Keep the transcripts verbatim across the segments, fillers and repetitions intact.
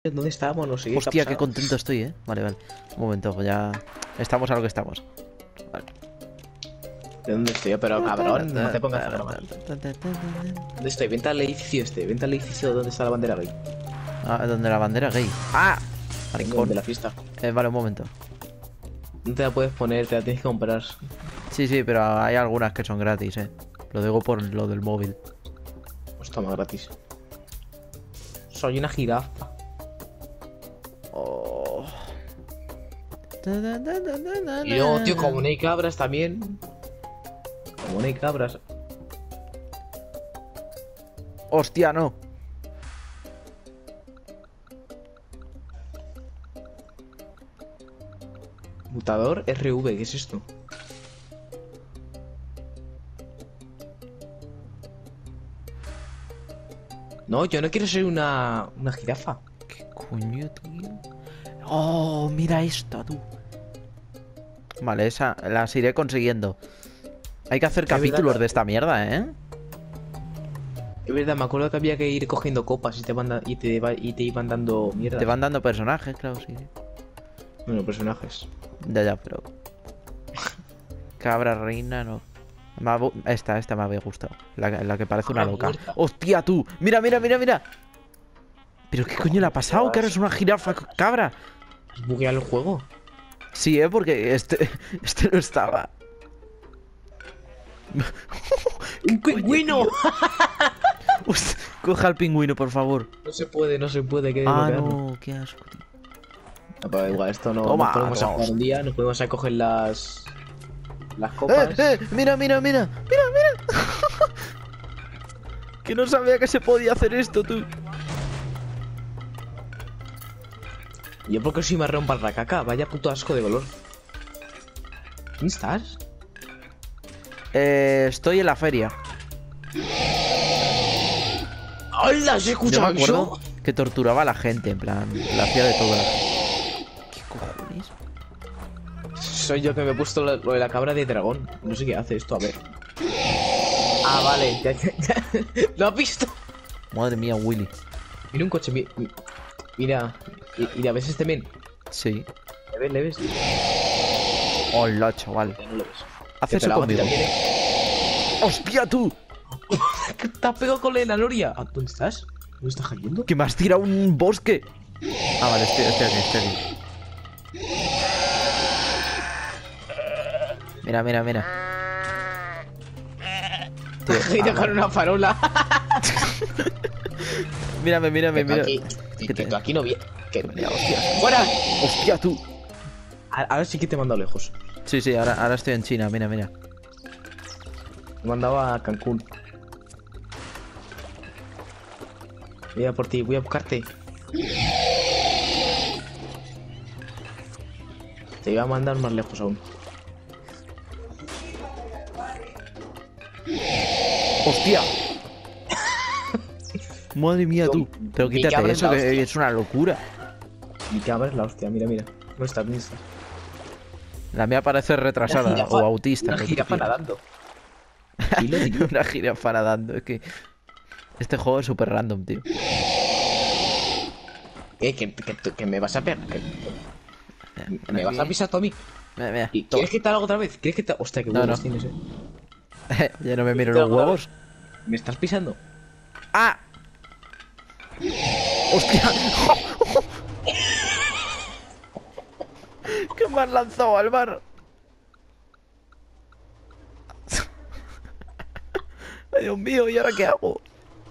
¿Dónde estábamos? No sé. Hostia, qué contento estoy, eh. Vale, vale. Un momento, pues ya estamos a lo que estamos. Vale. ¿De dónde estoy? Pero cabrón, no te pongas a bromar. ¿Dónde estoy? Vente al edificio este. Vente al edificio donde está la bandera gay. Ah, donde la bandera gay. ¡Ah! Maricón de la fiesta. Eh, vale, un momento. No te la puedes poner, te la tienes que comprar. Sí, sí, pero hay algunas que son gratis, eh. Lo digo por lo del móvil. Pues toma, gratis. Soy una jirafa. Oh. Y luego, tío, como no hay cabras también. Como no hay cabras. Hostia, no. Mutador R V, ¿qué es esto? No, yo no quiero ser una, una jirafa. ¿Qué coño, tío? Oh, mira esto, tú. Vale, esa las iré consiguiendo. Hay que hacer Es capítulos verdad. de esta mierda, ¿eh? Es verdad, me acuerdo que había que ir cogiendo copas y te, van da- y te, va- y te iban dando mierda. Te van dando personajes, claro, sí. Bueno, personajes. Ya, ya, pero... Cabra reina, no. Me ha bu- Esta, esta me había gustado. La, la que parece una Cabra loca. muerta. ¡Hostia, tú! ¡Mira, mira, mira, mira! ¿Pero qué coño le ha pasado? Que ahora es una jirafa cabra. ¿Has bugueado el juego? Sí, ¿eh? Porque este, este no estaba. ¡Un pingüino! Ust- Coja al pingüino, por favor. No se puede, no se puede. Que Ah, desbloquearlo. no, qué asco, tío. No, pero igual, esto no. Toma, Nos podemos a toma. jugar un día, nos podemos a coger las. Las ¡Eh, copas. eh! Mira, mira, mira. Mira, mira. Que no sabía que se podía hacer esto, tú. Yo porque soy marrón para la caca, vaya puto asco de color. ¿Dónde estás? Eh, estoy en la feria. ¡Hola! ¿Se Yo escucha me acuerdo que torturaba a la gente, en plan, la hacía de todo. ¿Qué cojones? Soy yo que me he puesto lo, lo de la cabra de dragón. No sé qué hace esto, a ver. Ah, vale. Ya, ya, ya. ¿Lo has visto? Madre mía, Willy. Mira un coche. mi- mi- Mira. mi- Mira, ¿ves este men? Sí. ¿Le ves? ¿Le ves? Hola, chaval. Ya no lo ves. Haz Que te eso la va a conmigo. tirar, viene. ¡Hostia, tú! ¿Qué te has pegado con la Noria? Ah, ¿dónde estás? ¿Dónde estás cayendo? Que me has tirado un bosque. Ah, vale, estoy, estoy aquí, estoy aquí. Mira, mira, mira. Tío, Gira ah, con una farola. mírame, mírame, Que tú mira. aquí, que, ¿Qué que te- tú aquí no vienes. Que... Mira, hostia. ¡Fuera! ¡Hostia, tú! A- Ahora sí que te he mandado lejos. Sí, sí, ahora, ahora estoy en China, mira, mira. Me mandaba a Cancún. Voy a por ti, voy a buscarte. Te iba a mandar más lejos aún. ¡Hostia! Madre mía, tú. Pero Mi quítate cabra es eso, la que hostia. es una locura. Mi cabra es la hostia, mira, mira. ¿Dónde está? ¿Dónde está? La mía parece retrasada Una jirafa- o autista. Una lo que jirafa quieras. nadando. Dilo, dilo. Una jirafa nadando. Es que este juego es súper random, tío. Eh, que, que, que me vas a pegar. Que, que me vas a pisar tú a mí. Mira, mira. ¿Y Toma. ¿Quieres que te haga otra vez? ¿Quieres que te.? Hostia, qué No, huevos no. tienes, eh. Ya no me miro Te los hago otra huevos. ¿Me estás pisando? ¡Ah! ¡Hostia! ¿Qué me has lanzado al mar? Ay, Dios mío, ¿y ahora qué hago?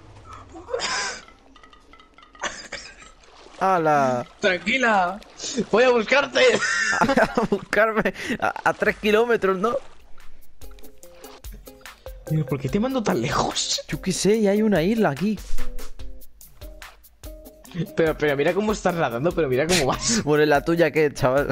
¡Hala! ¡Tranquila! ¡Voy a buscarte! A buscarme a, a tres kilómetros, ¿no? Pero, ¿por qué te mando tan lejos? Yo qué sé, y hay una isla aquí. Pero, pero mira cómo estás nadando, pero mira cómo vas. Bueno, ¿y la tuya qué, chaval?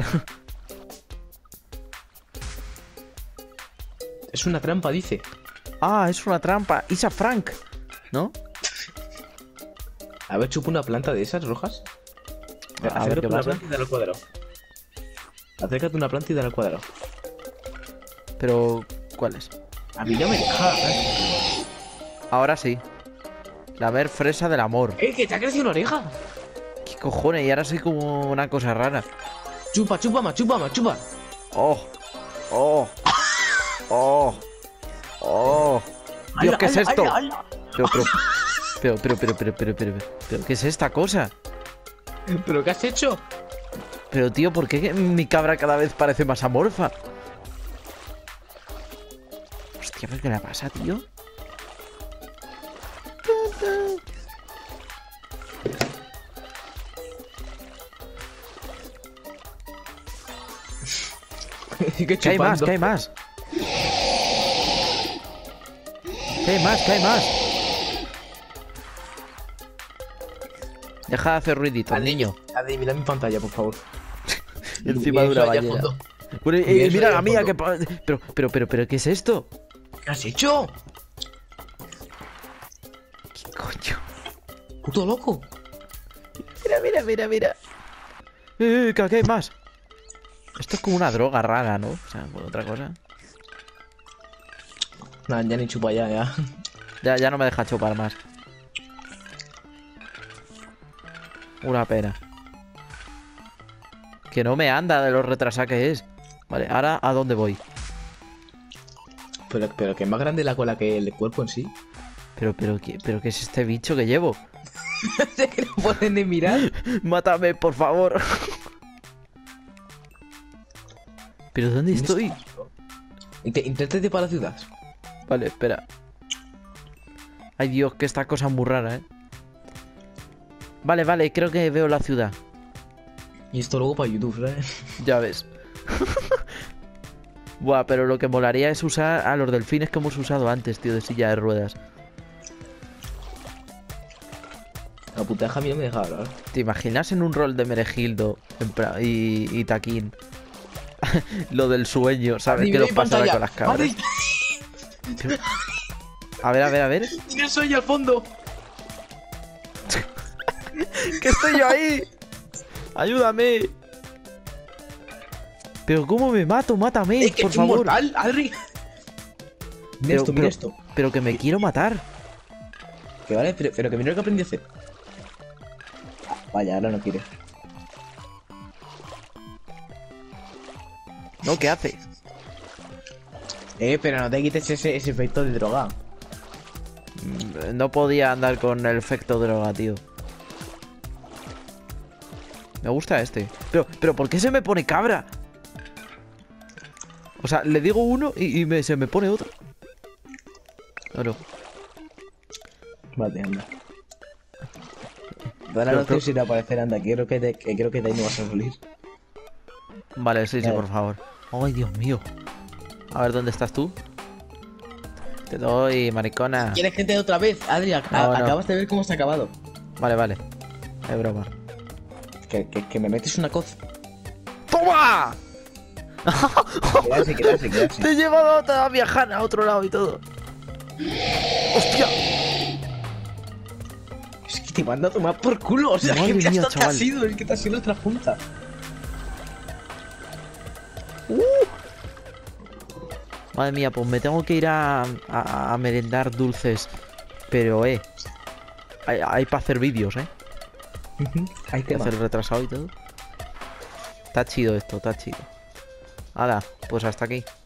Es una trampa, dice. Ah, es una trampa. Isa Frank, ¿no? A ver, chupa una planta de esas rojas. A ver qué Acércate una pasa. planta y dale al cuadrado. Acércate una planta y dale al cuadrado. Pero, ¿cuál es? A mí no me deja. ¿eh? Ahora sí. La ver fresa del amor. ¡Eh, que te ha crecido una oreja! ¿Qué ¿Qué cojones? Y ahora soy como una cosa rara. Chupa, chupa más, chupa más, chupa. Oh, oh, oh, oh. Dios, ¡Hala, ¿qué es hala, esto? hala, hala! Pero, pero, pero, pero, pero, pero, pero, pero, pero, ¿qué es esta cosa? ¿Pero qué has hecho? Pero, tío, ¿por qué mi cabra cada vez parece más amorfa? Hostia, ¿qué le pasa, tío? ¿Qué hay más? ¿Qué hay más? ¿Qué hay más? ¿Qué hay más? Deja de hacer ruidito, Adri, niño. Adri, mira mi pantalla, por favor. Encima de una Mira eso ahí al ballena. fondo. Bueno, Mira eh, eso mira ahí la al mía fondo. que... pa- Pero, pero, pero, pero, ¿qué es esto? ¿Qué has hecho? ¿Qué coño? Puto loco. Mira, mira, mira, mira. Eh, eh, ¿qué qué hay más? Esto es como una droga rara, ¿no? O sea, por otra cosa. Nah, ya ni chupa ya, ya. Ya, ya no me deja chupar más. Una pena. Que no me anda de lo retrasada que es. Vale, ahora ¿a dónde voy? Pero, pero que es más grande la cola que el cuerpo en sí. Pero, pero, ¿qué, pero ¿qué es este bicho que llevo? Es que no pueden ni mirar. Mátame, por favor. ¿Pero dónde estoy? Int- Inténtate para la ciudad. Vale, espera. Ay, Dios, que esta cosa es muy rara, ¿eh? Vale, vale, creo que veo la ciudad. Y esto luego para YouTube, ¿sabes? Ya ves. Buah, pero lo que molaría es usar a los delfines que hemos usado antes, tío, de silla de ruedas. La puta hija mía me deja hablar. ¿Te imaginas en un rol de Meregildo en pra- y, y Taquín? Lo del sueño, ¿sabes? Adri, ¿Qué mira nos mi pasará pantalla. con las cabras? Adri, Pero- A ver, a ver, a ver. mira eso ahí al fondo. ¡Que estoy yo ahí! ¡Ayúdame! ¿Pero cómo me mato? ¡Mátame, Es que por es favor! inmortal, Adri. Mira Pero- esto, mira pero- esto. Pero que me quiero matar. Que vale, pero, pero que mira lo que aprendí a hacer. Ah, vaya, ahora no quiere. ¿No? ¿Qué hace? Eh, pero no te quites ese, ese efecto de droga. Mm, No podía andar con el efecto droga, tío. Me gusta este. Pero, pero ¿por qué se me pone cabra? O sea, le digo uno y, y me- se me pone otro. Claro. Vale, anda. Dale Pero- a pero- los sin aparecer, anda. Que creo que, de, que creo que de ahí no vas a salir. Vale, sí, sí, Vale. por favor. Ay, Dios mío. A ver, ¿dónde estás tú? Te doy, maricona. ¿Quieres que te dé otra vez? Adri, a- No, no. acabas de ver cómo se ha acabado. Vale, vale. Es broma. Que, que, que me metes una coz. ¡Toma! Quedarse, quedarse, quedarse. Te he llevado a viajar a otro lado y todo. ¡Hostia! Es que te manda a tomar por culo. O sea, Madre que mira mía, esto te ha chaval. sido. Es que te ha sido nuestra punta. Madre mía, pues me tengo que ir a, a, a merendar dulces. Pero, eh. Hay, hay para hacer vídeos, eh. Hay Hay que tema. hacer retrasado y todo. Está chido esto, está chido. Hala, pues hasta aquí.